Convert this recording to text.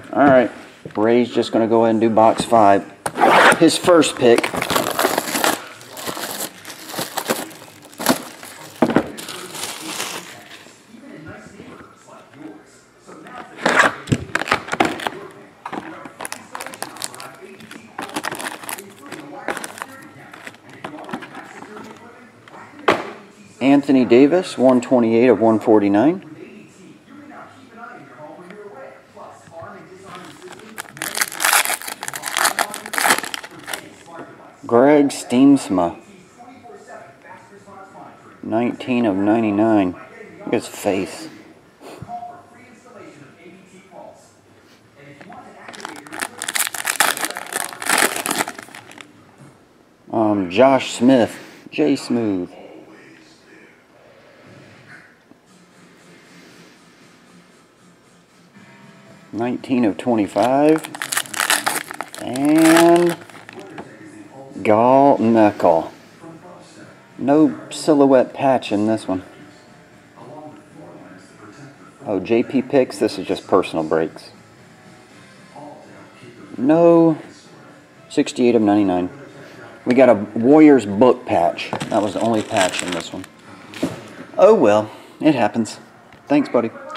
Alright, Ray's just going to go ahead and do box 5. His first pick. Anthony Davis, 128 of 149. Greg Steemsma, 19 of 99. Look at his face. Josh Smith, J Smooth. $19 of 25. And Gall Knuckle. No silhouette patch in this one. Oh, JP picks. This is just personal breaks. No 68 of 99. We got a Warriors book patch. That was the only patch in this one. Oh well, it happens. Thanks, buddy.